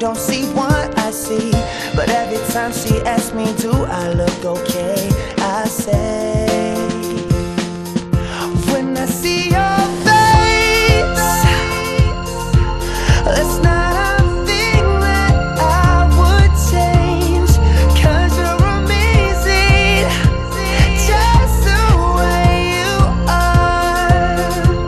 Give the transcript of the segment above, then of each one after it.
don't see what I see. But every time she asks me, do I look okay? I say, when I see your face, it's not a thing that I would change. 'Cause you're amazing, just the way you are.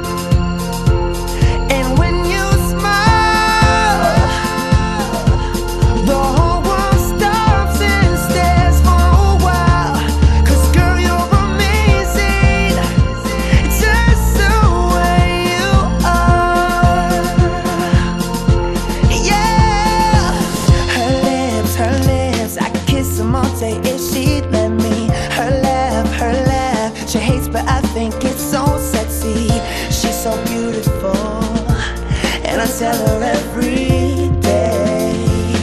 And when you smile, the whole world stops and stares for a while. 'Cause girl, you're amazing, just the way you are. Yeah, her lips, I could kiss them all day if she'd let me. Her laugh, she hates but I think it's so sexy. She's so beautiful, and I tell her every day.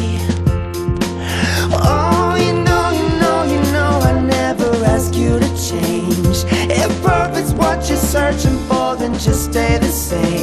Oh, you know, I never ask you to change. If perfect's what you're searching for, then just stay the same.